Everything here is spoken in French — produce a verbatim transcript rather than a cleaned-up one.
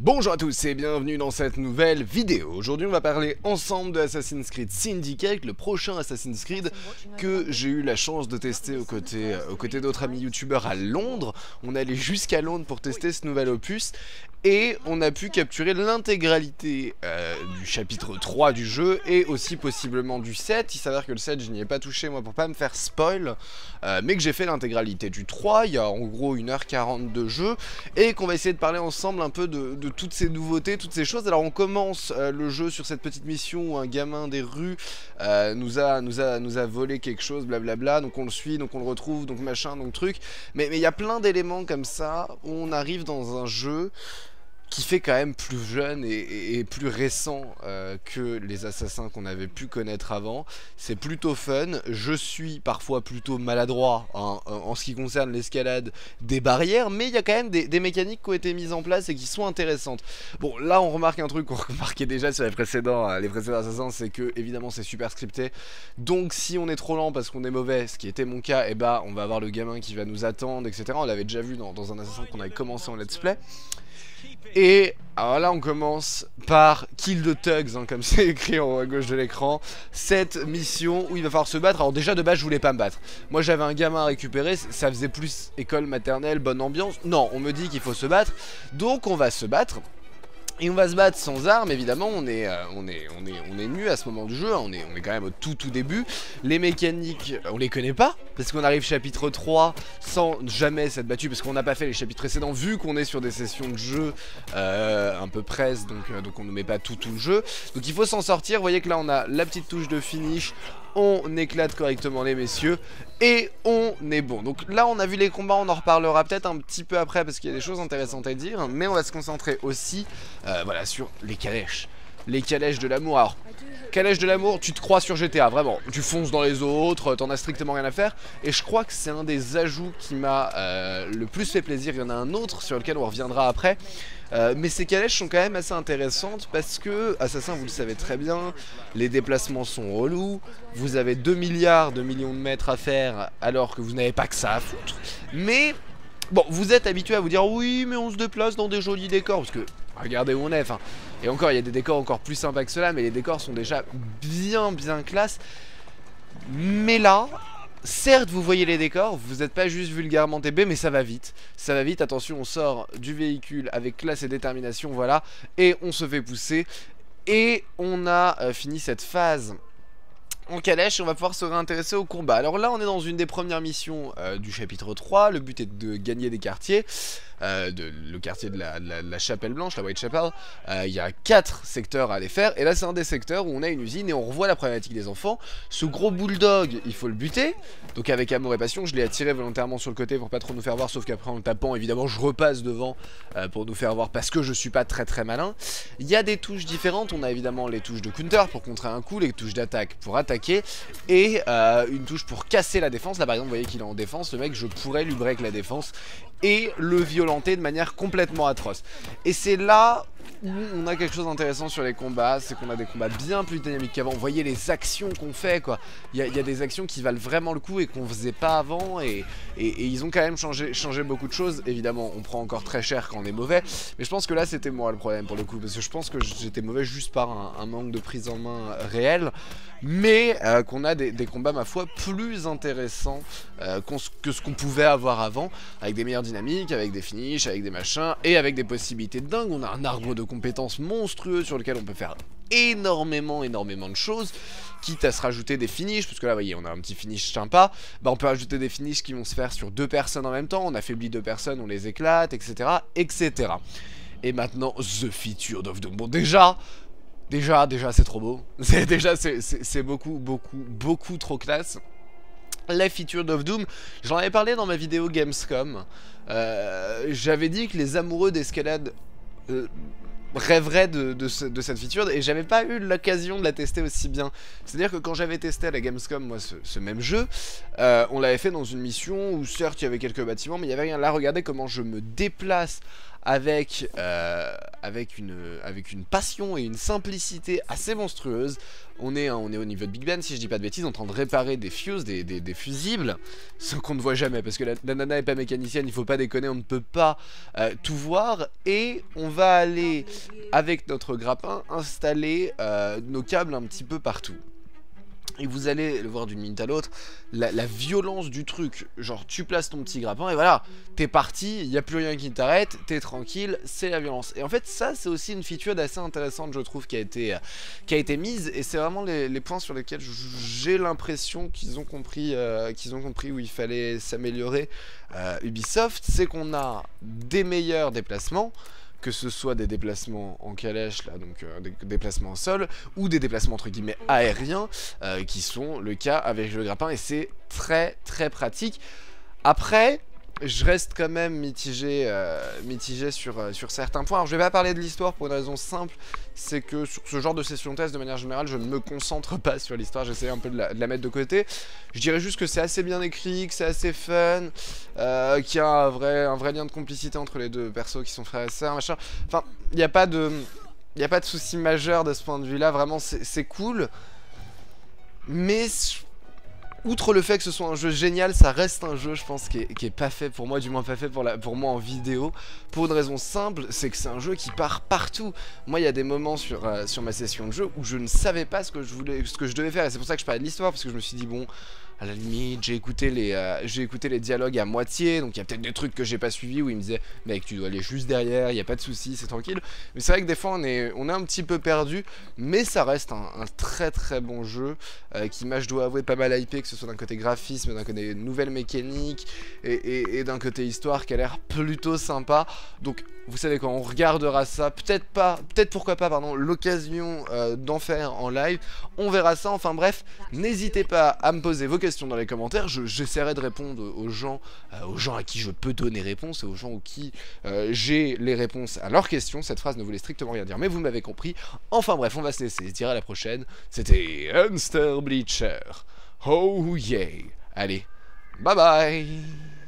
Bonjour à tous et bienvenue dans cette nouvelle vidéo. Aujourd'hui on va parler ensemble de Assassin's Creed Syndicate, le prochain Assassin's Creed que j'ai eu la chance de tester aux côtés, aux côtés d'autres amis youtubeurs à Londres. On est allé jusqu'à Londres pour tester ce nouvel opus et on a pu capturer l'intégralité euh, du chapitre trois du jeu et aussi possiblement du sept. Il s'avère que le sept je n'y ai pas touché moi pour pas me faire spoil, euh, mais que j'ai fait l'intégralité du trois, il y a en gros une heure quarante de jeu et qu'on va essayer de parler ensemble un peu de, de toutes ces nouveautés, toutes ces choses. Alors on commence euh, le jeu sur cette petite mission où un gamin des rues euh, nous, a, nous, a, nous a volé quelque chose, blablabla, donc on le suit, donc on le retrouve, donc machin, donc truc. Mais il y a plein d'éléments comme ça où on arrive dans un jeu qui fait quand même plus jeune et, et, et plus récent euh, que les assassins qu'on avait pu connaître avant. C'est plutôt fun, je suis parfois plutôt maladroit hein, en ce qui concerne l'escalade des barrières, mais il y a quand même des, des mécaniques qui ont été mises en place et qui sont intéressantes. Bon, là on remarque un truc qu'on remarquait déjà sur les précédents, les précédents assassins, c'est que évidemment c'est super scripté, donc si on est trop lent parce qu'on est mauvais, ce qui était mon cas, et eh bah on va avoir le gamin qui va nous attendre, et cetera. On l'avait déjà vu dans, dans un assassin qu'on avait commencé en let's play. Et alors là on commence par Kill the Thugs, hein, comme c'est écrit en haut à gauche de l'écran. Cette mission où il va falloir se battre. Alors déjà de base je voulais pas me battre. Moi j'avais un gamin à récupérer, ça faisait plus école maternelle, bonne ambiance. Non, on me dit qu'il faut se battre, donc on va se battre. Et on va se battre sans armes, évidemment, on est, euh, on est, on est, on est nu à ce moment du jeu, hein, on, est, on est quand même au tout tout début. Les mécaniques, on les connaît pas, parce qu'on arrive chapitre trois sans jamais s'être battu, parce qu'on n'a pas fait les chapitres précédents, vu qu'on est sur des sessions de jeu euh, un peu presse, donc, euh, donc on ne met pas tout tout le jeu. Donc il faut s'en sortir, vous voyez que là on a la petite touche de finish, on éclate correctement les messieurs, et on est bon. Donc là on a vu les combats, on en reparlera peut-être un petit peu après, parce qu'il y a des choses intéressantes à dire, mais on va se concentrer aussi euh, voilà, sur les calèches. Les calèches de l'amour. Alors, calèche de l'amour, tu te crois sur G T A, vraiment. Tu fonces dans les autres, t'en as strictement rien à faire. Et je crois que c'est un des ajouts qui m'a euh, le plus fait plaisir. Il y en a un autre sur lequel on reviendra après. Euh, mais ces calèches sont quand même assez intéressantes parce que, Assassin, vous le savez très bien, les déplacements sont relous. Vous avez deux milliards de millions de mètres à faire alors que vous n'avez pas que ça à foutre. Mais... bon, vous êtes habitué à vous dire oui, mais on se déplace dans des jolis décors, parce que regardez où on est, enfin. Et encore, il y a des décors encore plus sympas que cela, mais les décors sont déjà bien, bien classe. Mais là, certes, vous voyez les décors, vous n'êtes pas juste vulgairement T B, mais ça va vite. Ça va vite, attention, on sort du véhicule avec classe et détermination, voilà, et on se fait pousser. Et on a euh, fini cette phase en calèche, on va pouvoir se réintéresser au combat. Alors là on est dans une des premières missions euh, du chapitre trois. Le but est de gagner des quartiers, euh, de, le quartier de la, de la, de la Chapelle Blanche, la Whitechapel. euh, Il y a quatre secteurs à aller faire, et là c'est un des secteurs où on a une usine et on revoit la problématique des enfants. Ce gros bulldog, il faut le buter, donc avec amour et passion. Je l'ai attiré volontairement sur le côté pour pas trop nous faire voir, sauf qu'après en le tapant évidemment je repasse devant euh, pour nous faire voir, parce que je suis pas très très malin. Il y a des touches différentes, on a évidemment les touches de counter pour contrer un coup, les touches d'attaque pour attaquer, et euh, une touche pour casser la défense. Là par exemple vous voyez qu'il est en défense, le mec je pourrais lui break la défense et le violenter de manière complètement atroce. Et c'est là où on a quelque chose d'intéressant sur les combats, c'est qu'on a des combats bien plus dynamiques qu'avant. Vous voyez les actions qu'on fait quoi, il y, y a des actions qui valent vraiment le coup et qu'on faisait pas avant, et, et, et ils ont quand même changé, changé beaucoup de choses. Évidemment on prend encore très cher quand on est mauvais, mais je pense que là c'était moi le problème pour le coup, parce que je pense que j'étais mauvais juste par un, un manque de prise en main réel, mais euh, qu'on a des, des combats ma foi plus intéressants euh, qu que ce qu'on pouvait avoir avant, avec des meilleures dynamiques, avec des finishes, avec des machins, et avec des possibilités de dingue. On a un arbre de compétences monstrueux sur lequel on peut faire énormément énormément de choses, quitte à se rajouter des finishes, parce que là vous voyez on a un petit finish sympa, bah on peut rajouter des finishes qui vont se faire sur deux personnes en même temps, on affaiblit deux personnes, on les éclate, etc, etc. Et maintenant The Featured of Doom. Bon déjà déjà déjà c'est trop beau, c'est déjà c'est beaucoup beaucoup beaucoup trop classe. La Featured of Doom, j'en avais parlé dans ma vidéo Gamescom, euh, j'avais dit que les amoureux d'escalade euh, rêverait de, de, ce, de cette feature, et j'avais pas eu l'occasion de la tester aussi bien. C'est à dire que quand j'avais testé à la Gamescom moi ce, ce même jeu, euh, on l'avait fait dans une mission où certes il y avait quelques bâtiments mais il y avait rien. Là regardez comment je me déplace avec, euh, avec, une, avec une passion et une simplicité assez monstrueuse. On est, on est au niveau de Big Ben, si je dis pas de bêtises, en train de réparer des fuses, des, des, des fusibles, ce qu'on ne voit jamais, parce que la, la nana est pas mécanicienne, il faut pas déconner, on ne peut pas euh, tout voir. Et on va aller, avec notre grappin, installer euh, nos câbles un petit peu partout. Et vous allez le voir d'une minute à l'autre, la, la violence du truc, genre tu places ton petit grappin et voilà, t'es parti, il n'y a plus rien qui t'arrête, t'es tranquille, c'est la violence. Et en fait ça c'est aussi une feature assez intéressante je trouve qui a été, qui a été mise, et c'est vraiment les, les points sur lesquels j'ai l'impression qu'ils ont compris euh, qu'ils ont compris où il fallait s'améliorer euh, Ubisoft, c'est qu'on a des meilleurs déplacements, que ce soit des déplacements en calèche, là, donc euh, des déplacements au sol, ou des déplacements entre guillemets aériens, euh, qui sont le cas avec le grappin, et c'est très très pratique. Après, je reste quand même mitigé, euh, mitigé sur, euh, sur certains points. Alors je vais pas parler de l'histoire pour une raison simple, c'est que sur ce genre de session test, de manière générale, je ne me concentre pas sur l'histoire, j'essaie un peu de la, de la mettre de côté. Je dirais juste que c'est assez bien écrit, que c'est assez fun, euh, qu'il y a un vrai, un vrai lien de complicité entre les deux persos qui sont frères et sœurs, machin. Enfin, il n'y a pas de... Il n'y a pas de souci majeur de ce point de vue-là, vraiment c'est cool. Mais... outre le fait que ce soit un jeu génial, ça reste un jeu, je pense, qui est, qui est pas fait pour moi, du moins pas fait pour, la, pour moi en vidéo. Pour une raison simple, c'est que c'est un jeu qui part partout. Moi, il y a des moments sur, euh, sur ma session de jeu où je ne savais pas ce que je voulais, ce que je devais faire. Et c'est pour ça que je parlais de l'histoire, parce que je me suis dit, bon, à la limite, j'ai écouté, les, euh, j'ai écouté les dialogues à moitié, donc il y a peut-être des trucs que j'ai pas suivis où il me disait, mec, tu dois aller juste derrière, il n'y a pas de souci, c'est tranquille. Mais c'est vrai que des fois, on est, on est un petit peu perdu, mais ça reste un, un très très bon jeu euh, qui m'a, je dois avouer, pas mal hypé, que ce soit d'un côté graphisme, d'un côté nouvelle mécanique et, et, et d'un côté histoire qui a l'air plutôt sympa. Donc vous savez quoi, on regardera ça, peut-être pas, peut-être pourquoi pas, pardon, l'occasion euh, d'en faire en live, on verra ça. Enfin bref, n'hésitez pas à me poser vos questions dans les commentaires, j'essaierai de répondre aux gens, euh, aux gens à qui je peux donner réponse et aux gens aux qui euh, j'ai les réponses à leurs questions. Cette phrase ne voulait strictement rien dire, mais vous m'avez compris. Enfin bref, on va se laisser, je dirai à la prochaine. C'était Hunster Bleacher. Oh yeah. Allez, bye bye.